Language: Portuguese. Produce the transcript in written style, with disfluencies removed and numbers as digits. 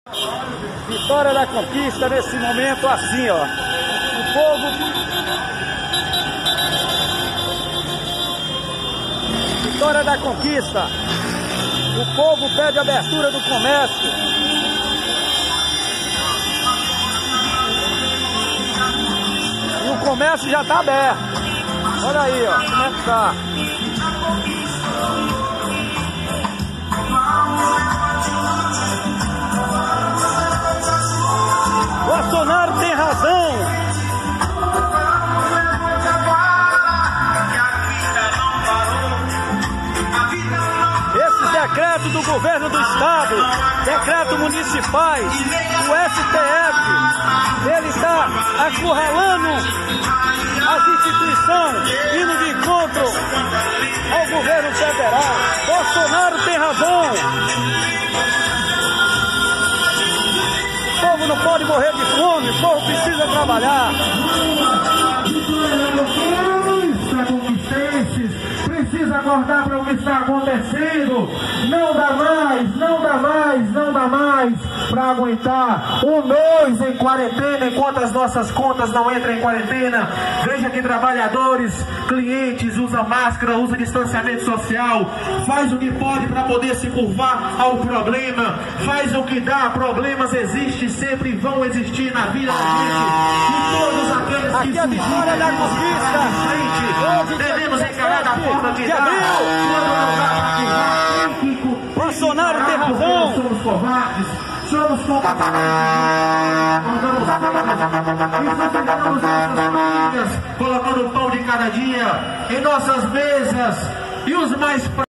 Vitória da Conquista nesse momento assim, ó. O povo... Vitória da Conquista. O povo pede abertura do comércio. E o comércio já está aberto. Olha aí, ó, como é que tá. Bolsonaro tem razão. Esses decretos do governo do estado, decretos municipais, o STF, ele está acurralando as instituições, indo de encontro ao governo federal. Bolsonaro tem razão. O povo não pode morrer de fome, o povo precisa trabalhar. Precisa acordar para o que está acontecendo. Não dá mais, não dá mais, não dá mais para aguentar um mês em quarentena enquanto as nossas contas não entram em quarentena. Veja que trabalhadores, clientes, usa máscara, usa distanciamento social, faz o que pode para poder se curvar ao problema, faz o que dá. Problemas existem, sempre vão existir na vida da gente. E todos aqueles que aqui a vitória da conquista. devemos encarar da forma que dá. Bolsonaro tem razão. Somos covardes, somos covardes. Colocando o pão de cada dia em nossas mesas e os mais